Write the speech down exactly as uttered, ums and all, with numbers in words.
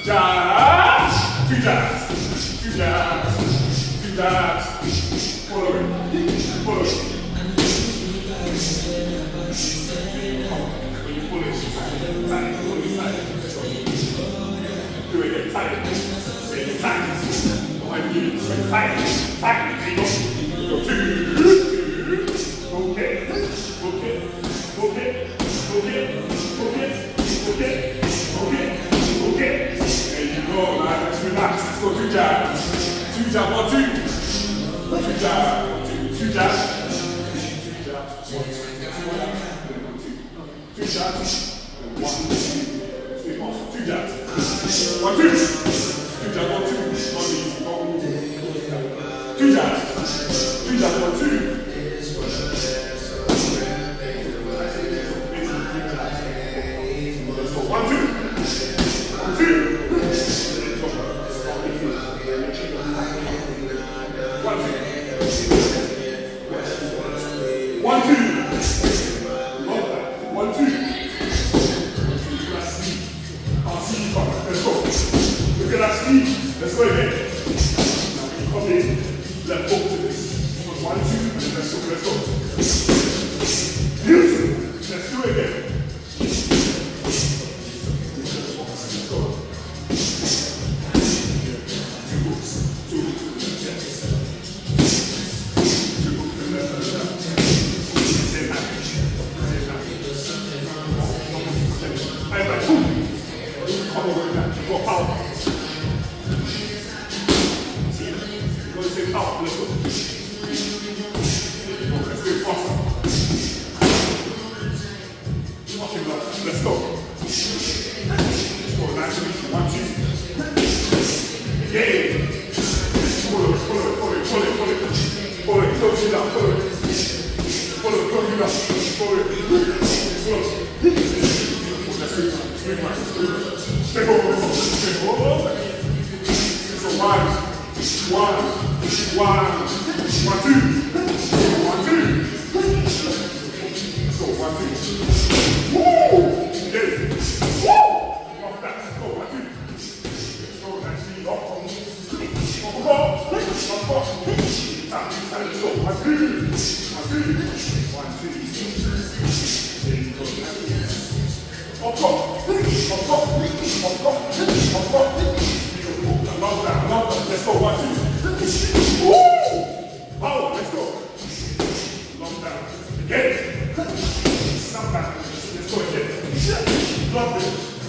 jabs, two jabs, two jabs, two jabs, follow it, follow it. When you pull it, tight, tight, pull it tight. Do it again, tight, say it tight. One, two, tight, tight, there you go. Go two, two, okay, okay, okay, okay, okay, okay, okay, okay. There you go, man, let's relax, let's go two jabs. Two jabs, one, two. Two jabs, one, two, two jabs. Two jabs, one, two, one, two. Two jabs, one, two. Stay fast, two jabs. One, two. Two jabs, one, two. Two jabs. Two jabs, one, two. Let's go, one, two. One, two. One, two. One, two. Love that. One, two. Look at that speed. Can't see you coming. Let's go. Look at that speed. Let's go again. Now when you come in, left foot to this. One, two, and then let's go, let's go. Beautiful. Let's do it again. Let's go. Two hooks. Two hooks to the left. Two hooks to the left and left. Same hand. Same hand. And like, boom. Come over with that. Go power. See? You're going to say power. Let's go. Let's do it faster. Let's go. Let's go. Nice and easy. One, two. Yeah. Follow it, follow it, follow it, follow it, follow it. Follow it, close it up, follow it. Follow it, close it up, follow it. Follow it. Let's do it. Let's do it. Step over, step over. So one, one, one, one, two. One, two. Let's go, one, two. Woo! Yes. Woo! Off that. Let's go, one, two. Let's go, nice speed. Off, off. Off, off. Off, off. Tap, tap, let's go. One, two. One, two. One, two. There you go. Off, off. Off, off. Off, off. Off, off. Beautiful. I love that. I love that. Let's go, one, two. Woo! Power, let's go. Long down. Again. Snap back. Let's go again. Love it.